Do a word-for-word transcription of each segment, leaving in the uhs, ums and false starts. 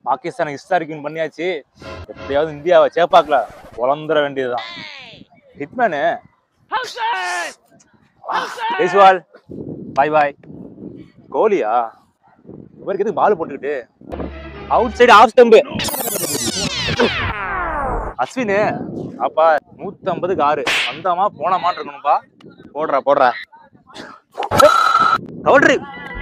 Pakistan historic பண்ணியாச்சு. எப்படியாவது இந்தியாவை சேப்பாக்கல வளர்ந்துட வேண்டியதுதான். Hitman Jaiswal bye bye. கோலியா இவருக்கு எதுக்கு பால் போட்டுக்கிட்டு outside off stump. Ashwin அப்பா நூத்தி ஐம்பதுக்கு ஆறு வந்தமா போனமான்னு இருக்கணும்பா. போடுறா போடுறா கவுண்டரி.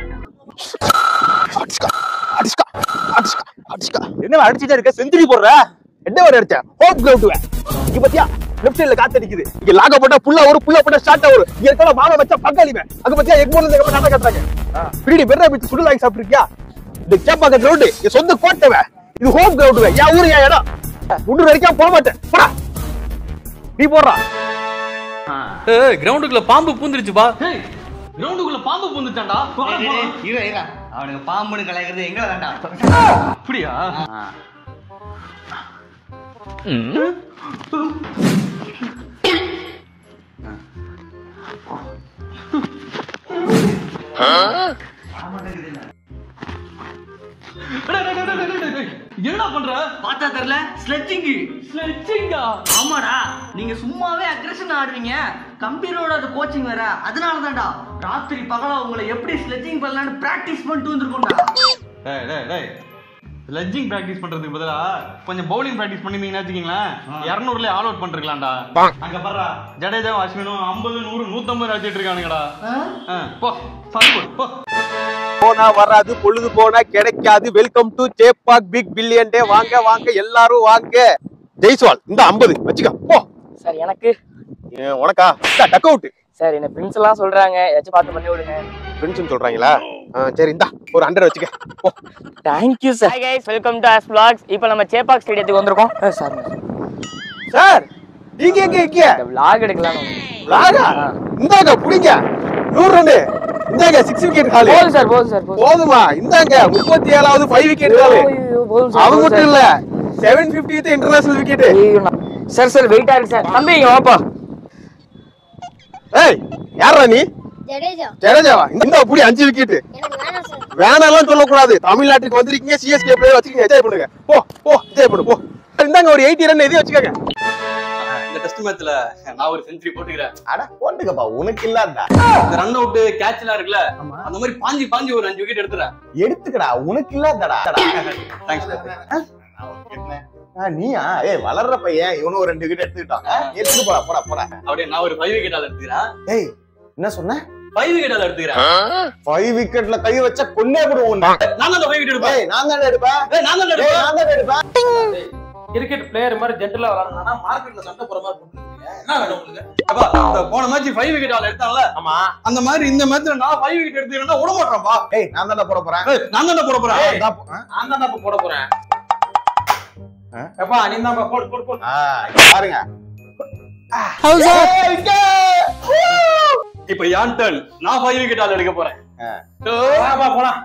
என்ன அடிச்சுட்டே இருக்க? செஞ்சுரி போடுற. என்ன வர அடிச்ச? ஹோப் கிரவுண்ட் இங்க பத்தியா லெஃப்ட் சைடுல காத்து அடிக்குது. இங்க லாக போட்டா புல்லா ஒரு புல்லா போட்டா ஸ்டார்ட் ஆகும். இங்க இருக்கற மாமா வச்சா பங்காளிமே அங்க பத்தியா எக்மோர்ல இருந்து நாடா கட்டறாங்க. பிடி பெர்ரா பிச்சு சுடு லாய் சாப்பிட்டிருக்கியா? இந்த கேப்பாக்க கிரவுண்ட் இது சொந்த கோட்டைவே. இது ஹோம் கிரவுண்ட். யா ஊரு யா இடம். முன்னூறு வரைக்கும் போக மாட்டேன். போடா நீ போடுறா. ஏய் கிரவுண்டுக்குள்ள பாம்பு பூந்துருச்சு பா. ஏய் கிரவுண்டுக்குள்ள பாம்பு பூந்துட்டான்டா. இரு இரு அவனுக்கு பாம்புன்னு கலைக்கிறது எங்க வேண்டா. அப்படியா? என்ன பண்ற? பார்த்தா தெரியல. ஸ்லெட்ஜிங். ஸ்லெட்ஜிங்கா? ஆமாடா. நீங்க சும்மாவே அக்ரெஷன் ஆடுறீங்க. கம்பீரோட அது கோச்சிங் வேற. அதனால தான்டா ராத்திரி பகலா உங்களை எப்படி ஸ்லெட்ஜிங் பண்ணலாம்னு பிராக்டிஸ் பண்ணிட்டு வந்திருக்கோம்டா. டேய் டேய் டேய் ஸ்லெட்ஜிங் பிராக்டிஸ் பண்றதுக்கு பதிலா கொஞ்சம் பவுலிங் பிராக்டிஸ் பண்ணிருந்தீங்கன்னா வச்சுக்கீங்களேன் இருநூறுல ஆல் அவுட் பண்ணிருக்கலாம்டா. அங்க பாருடா ஜடேஜாவும் அஸ்வினும் ஐம்பது நூறு நூத்தம்பது அடிச்சிட்டு இருக்கானுங்கடா. போ சாரி போ. போனா வராது பொழுது போனா கிடைக்காது. Welcome to Chepauk big billion day. வாங்க வாங்க எல்லாரும் வாங்க. ஜெய்ஸ்வால் இந்த ஐம்பது வச்சுக்க போ. சார் எனக்கு உனக்கா டக் அவுட். சார் என்ன பிரின்ஸ் எல்லாம் சொல்றாங்க, ஏதாச்சும் பார்த்து பண்ணி விடுங்க. பிரின்ஸ் சொல்றாங்களா? சரி இந்தா ஒரு ஹண்ட்ரட் வச்சுக்க போ. Thank you sir. Hi guys, welcome to ours vlogs. இப்போ நம்ம சேப்பாக் ஸ்டேடியத்துக்கு வந்திருக்கோம். சார் சார் நீங்க எங்க இருக்கீங்க? இந்த vlog எடுக்கலாம். vlog இந்தாங்க புடிங்க. நூறு ரன் இந்தாங்க. சிக்ஸ் விக்கெட் கால். போதும் சார் போதும் சார் போதும். போதுமா? இந்தாங்க முப்பத்தி ஏழாவது ஃபைவ் விக்கெட் கால். அது மட்டும் இல்ல seven fiftieth international wicket. Sir sir வெயிட்டா இருக்கு சார். தம்பி இங்க வாப்பா. ஏய் யாரா நீ? ஜடேஜா. ஜடேஜாவா? இந்த புடி அஞ்சு விக்கெட். எனக்கு வேணாம் சார். வேணாம்லாம் சொல்ல கூடாது. தமிழ்நாட்டுக்கு வந்திருக்கீங்க. சிஎஸ்கே பிளேயர் வச்சிருக்கீங்க. என்ஜாய் பண்ணுங்க. போ போ என்ஜாய் பண்ணு போ. இந்தாங்க ஒரு எண்பது ரன் எதையும் வச்சுக்கங்க. இந்த டெஸ்ட் மேட்ச்ல நான் ஒரு செஞ்சுரி போட்டுக்கிறேன். அட போட்டுக்கப்பா உனக்கு இல்லடா. இந்த ரன் அவுட் கேட்ச் எல்லாம் இருக்குல அந்த மாதிரி பாஞ்சி பாஞ்சி ஒரு அஞ்சு விக்கெட் எடுத்துறேன். எடுத்துக்கடா உனக்கு இல்லடா. தேங்க்ஸ். நீயா? ஏய் வளர்ற பையன் இவனும் ஒரு ரெண்டு விக்கெட் எடுத்துக்கிட்டான். எடுத்துட்டு போடா போடா போடா. அப்படியே நான் ஒரு ஃபைவ் விக்கெட் ஆல் எடுத்துக்கிறேன். ஏய் என்ன சொன்ன? ஃபைவ் விக்கெட் ஆல் எடுத்துக்கிறேன். ஃபைவ் விக்கெட்ல கை வச்சா கொன்னே போடுவோம். நான் தான் ஃபைவ் விக்கெட் எடுப்பேன். ஏய் நான் தான் எடுப்பேன். ஏய் நான் தான் எடுப்பேன். நான் தான் எடுப்பேன். கிரிக்கெட் பிளேயர் மாதிரி ஜென்டலா விளையாடுனா மார்க்கெட்ல சண்டை போற மாதிரி போட்டுருக்கீங்க. என்ன வேணும் உங்களுக்கு? அப்பா இந்த போன மேட்ச் ஃபைவ் விக்கெட் ஆல் எடுத்தான்ல. ஆமா அந்த மாதிரி இந்த மேட்ச்ல நான் ஃபைவ் விக்கெட் எடுத்துக்கிறேன்னா விட மாட்டேன்ப்பா. ஏய் நான் தான் போட போறேன். ஏய் நான் தான் போட போறேன். நான் தான் இப்ப போட போறேன். எப்பா நீ தான் போடு போடு போடு. பாருங்க. இப்போ யான் டர்ன். நான் ஃபைவ் விக்கெட் ஆல் எடுக்க போறேன். வா போலாம்.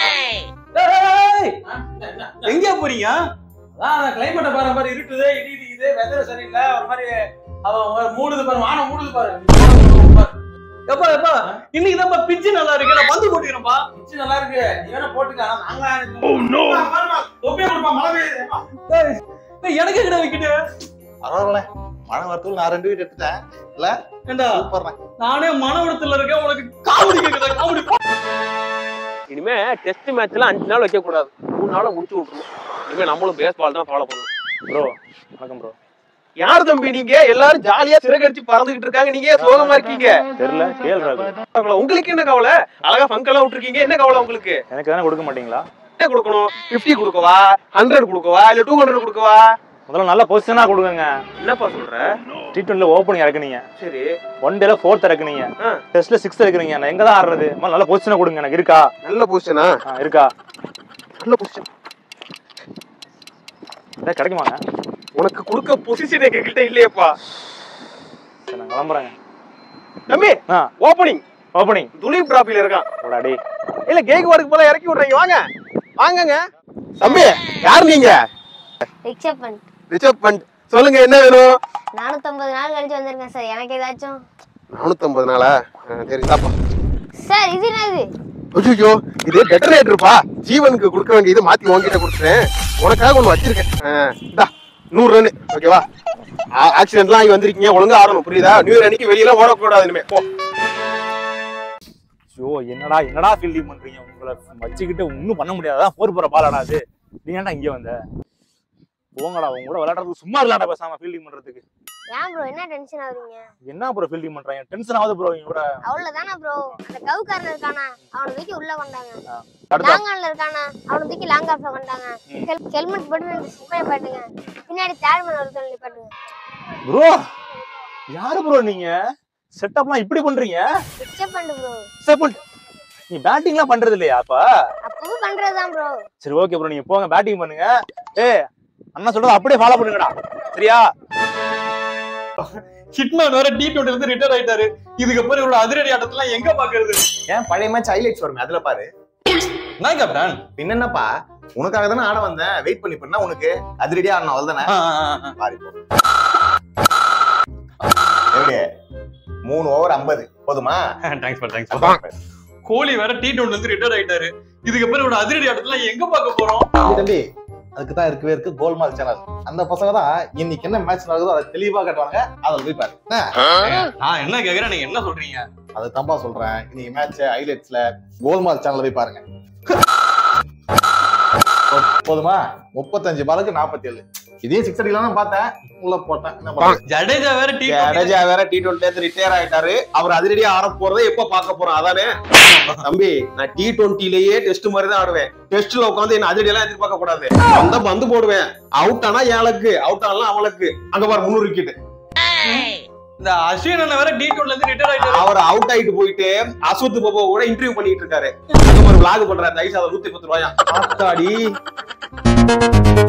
எங்க போறீங்க? அதான் கிளைமேட் பாரு மாதிரி இருட்டுது, இடி இடிக்குது, வெதர் சரியில்லை. ஒரு மாதிரி அவன் மூடுது பாரு, வானம் மூடுது பாரு. எப்பா எப்பா இன்னைக்கு தான் பிச்சு நல்லா இருக்கு. நான் வந்து போட்டுக்கிறேன்ப்பா. பிச்சு நல்லா இருக்கு. நீ வேணா போட்டுக்க. நாங்க தொப்பியை கொடுப்பா மழை பெய்யுது. எனக்கு கிட்ட விக்கெட். பரவாயில்ல மழை வரத்துல நான் ரெண்டு விக்கெட் எடுத்துட்டேன். இல்ல ஏண்டா நானே மனவடத்துல இருக்கேன். உனக்கு காமெடி கேக்குதா? காமெடி. இனிமே டெஸ்ட் மேட்ச்ல அஞ்சு நாள் வைக்க கூடாது. மூணு நாள முடிச்சு விட்டுருவோம். இனிமே நம்மளும் பேஸ்பால் தான் ஃபாலோ பண்ணுவோம். ப்ரோ வணக்கம் ப்ரோ. யார் தம்பி நீங்க? எல்லாரும் ஜாலியா சிறகடிச்சு பறந்துகிட்டு இருக்காங்க. நீங்க சோகமா இருக்கீங்க. தெரியல கேள்றா. உங்களுக்கு என்ன கவலை? அழகா ஃபங்கெல்லாம் விட்டுருக்கீங்க. என்ன கவலை உங்களுக்கு? எனக்கு தானே கொடுக்க மாட்டீங்களா? என்ன கொடுக்கணும்? பிப்டி கொடுக்கவா, ஹண்ட்ரட் கொடுக்கவா, இல்ல டூ ஹண்ட்ரட் கொடுக்கவா? முதல்ல நல்ல பொசிஷனா கொடுங்க. என்னப்பா சொல்ற? டி டுவெண்ட்டில ஓப்பனிங் இறக்குனீங்க. சரி ஒன் டேல ஃபோர்த் இறக்குனீங்க. டெஸ்ட்ல சிக்ஸ்த் இறக்குறீங்க. நான் எங்க தான் ஆடுறது? நல்ல பொசிஷனா கொடுங்க. எனக்கு இருக்கா? நல்ல பொசிஷனா இருக்கா? நல்ல பொசிஷன் கிடைக்குமாங்க? உனக்கு கொடுக்க பொசிஷன் எங்ககிட்ட இல்லையப்பா. சரி நான் கிளம்புறேங்க. தம்பி ஓப்பனிங் ஓப்பனிங் துலீப் டிராபில இருக்கான். ஓடாடி இல்ல கேக்வார்க்கு போல இறக்கி விடுறீங்க. வாங்க வாங்கங்க. தம்பி யார் நீங்க? ரிச்சப் பண்ட். ரிச்சப் பண்ட் சொல்லுங்க என்ன வேணும்? நானூத்தி ஐம்பது நாள் கழிச்சு வந்திருக்கேன் சார். எனக்கு ஏதாச்சும் நானூத்தி ஐம்பது நாளா? சரி சாப்பா சார். இது என்னது? ஐயோ இது டெட்டரேட்டர்ப்பா. ஜீவனுக்கு கொடுக்க வேண்டியது மாத்தி உங்ககிட்ட கொடுத்துறேன். உனக்காக ஒண்ணு வச்சிருக்கேன். நூறு ரன் ஓகேவா? ஆக்சிடென்ட்லாம் ஆகி வந்திருக்கீங்க, ஒழுங்கா ஆடணும் புரியுதா? நியூ இயர் அன்னைக்கு வெளியில ஓடக்கூடாது இனிமே. போ. ஐயோ என்னடா என்னடா ஃபீல்டிங் பண்றீங்க? உங்களை வச்சுக்கிட்டு ஒன்னும் பண்ண முடியாதான். போர் போற பாலாடா அது. நீ ஏன்டா இங்க வந்த? போங்கடா, உங்க கூட விளையாடுறதுக்கு சும்மா இல்லடா பேசாம ஃபீல்டிங் பண்றதுக்கு. ஏன் ப்ரோ என்ன டென்ஷன் ஆகுறீங்க? என்ன ப்ரோ ஃபீல்டிங் பண்றாங்க? டென்ஷன் ஆகுது ப்ரோ இவங்க கூட. அவ்வளவுதானா ப்ரோ? அந்த கவுக்காரன் இருக்கானா அவனை தூக்கி உள்ள கொண்டாங்க. அடுத்து லாங்கான்ல இருக்கானா அவனை தூக்கி லாங் ஆஃப்ல கொண்டாங்க. ஹெல்மெட் போட்டு ரெண்டு ஸ்ப்ரே பாட்டுங்க. பின்னாடி தேர்மன் ஒருத்தன் நிப்பாட்டுங்க. ப்ரோ யாரு ப்ரோ நீங்க? செட்டப்லாம் இப்படி பண்றீங்க? எக்ஸெப்ட் பண்ணு ப்ரோ. செப்பல் நீ பேட்டிங்லாம் பண்றது இல்லையா? அப்ப அப்பவும் பண்றதுதான் ப்ரோ. சரி ஓகே ப்ரோ, நீங்க போங்க பேட்டிங் பண்ணுங்க. ஏய் அண்ணா சொல்றது அப்படியே ஃபாலோ பண்ணுங்கடா, சரியா? ஹிட்மேன் வேற டி டுவெண்ட்டி இருந்து ரிட்டையர் ஆயிட்டாரு. இதுக்கப்புறம் இவரோட அதிரடி ஆட்டத்தெல்லாம் எங்க பாக்குறது? ஏன் பழைய மேட்ச் ஹைலைட்ஸ் வருமே அதுல பாரு. நான் கேப்டன் என்னப்பா உனக்காக தானே ஆட வந்தேன். வெயிட் பண்ணி பண்ணா உனக்கு அதிரடியா ஆடணும் அவ்வளவுதானே. பாரு எப்படி மூணு ஓவர் ஐம்பது போதுமா? Thanks for thanks for. Kohli வேற டி டுவெண்ட்டி இருந்து ரிட்டையர் ஆயிட்டாரு. இதுக்கப்புறம் இவரோட அதிரடி ஆட்டத்தெல்லாம் எங்க பார்க்க போறோம்? தம்பி அதுக்கு தான் இருக்கவே இருக்கு கோல்மால் சேனல். அந்த பசங்க தான் இன்னைக்கு என்ன மேட்ச் நடக்குதோ அதை தெளிவா காட்டுவாங்க. அதில் போய் பாரு. நான் என்ன கேக்குறேன், நீங்க என்ன சொல்றீங்க? அது தம்பா சொல்றேன். இன்னைக்கு மேட்ச் ஹைலைட்ஸ்ல கோல்மால் சேனல்ல போய் பாருங்க. போதுமா? முப்பத்தஞ்சு பாலுக்கு நாற்பத்தி ஏழு. இதே சிக்ஸ் அடிக்கலாம் பார்த்தேன், உள்ள போட்டேன். ஜடேஜா வேற டி ஜடேஜா வேற டி டுவெண்ட்டி ரிட்டையர் ஆயிட்டாரு. அவர் அதிரடியா ஆட போறதை எப்ப பார்க்க போறோம்? அதானே தம்பி, நான் டி டுவெண்ட்டிலேயே டெஸ்ட் மாதிரி தான் ஆடுவேன். டெஸ்ட்ல உட்காந்து என்ன அதிரடி எல்லாம் எதிர்பார்க்க கூடாது. அந்த பந்து போடுவேன். அவுட் ஆனா ஏழுக்கு, அவுட் ஆனா அவளுக்கு. அங்க பாரு முன்னூறு விக்கெட். இந்த அஸ்வின் அண்ணா வேற டி டுவெண்ட்டி இருந்து ரிட்டையர் ஆயிட்டாரு. அவர் அவுட் ஆயிட்டு போயிட்டு அஸ்வத் பாபா கூட இன்டர்வியூ பண்ணிட்டு இருக்காரு. ஒரு விளாக் பண்றாரு. தயவுசெய்து நூத்தி பத்து ரூபாயா ஆத்தாடி.